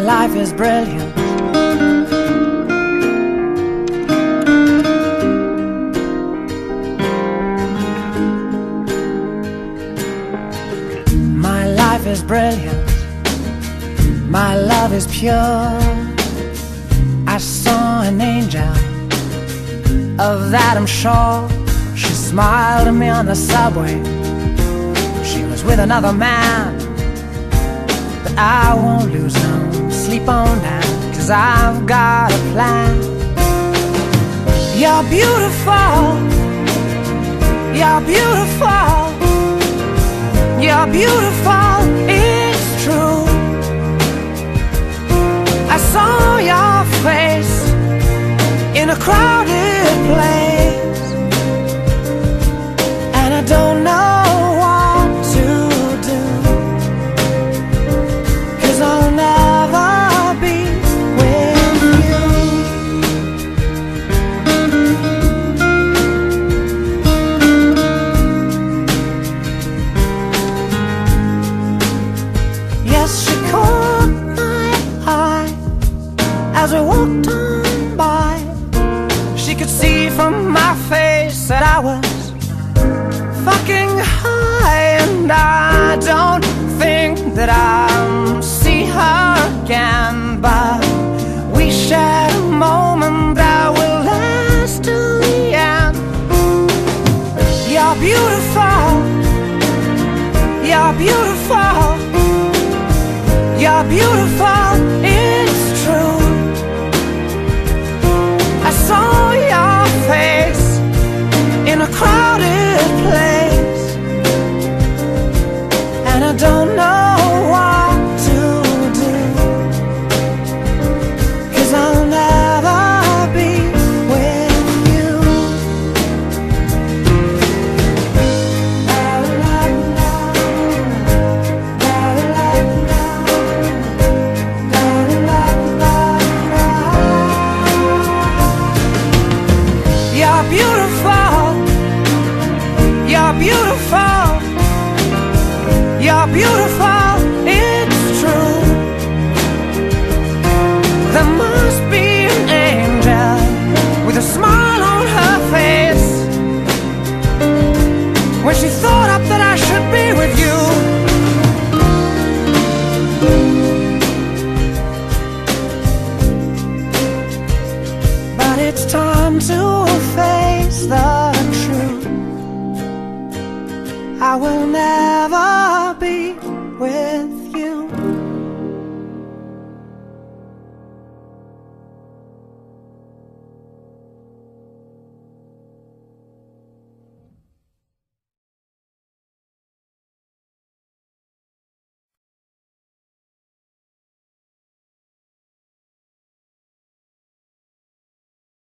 life is brilliant. My life is brilliant. My love is pure. I saw an angel, of that I'm sure. She smiled at me on the subway. She was with another man, but I won't lose no sleep on that, 'cause I've got a plan. You're beautiful. You're beautiful. You're beautiful, it's true. I saw your face in a crowded place, and I don't know what to do, 'cause I'll never be with you. Yes, she caught my eye as we walked on by. She could see from my face that I was fucking high, and I don't think that I'll see her again, but we shared a moment that will last till the end. You're beautiful. You're beautiful. You're beautiful, it's true. I saw your face in a crowded place, and I don't know what to do, 'cause I'll never be with you. You're beautiful. You're beautiful. You're beautiful, it's true. There must be an angel with a smile on her face when she thought up that I should be with you. But it's time to face the truth. I will never be with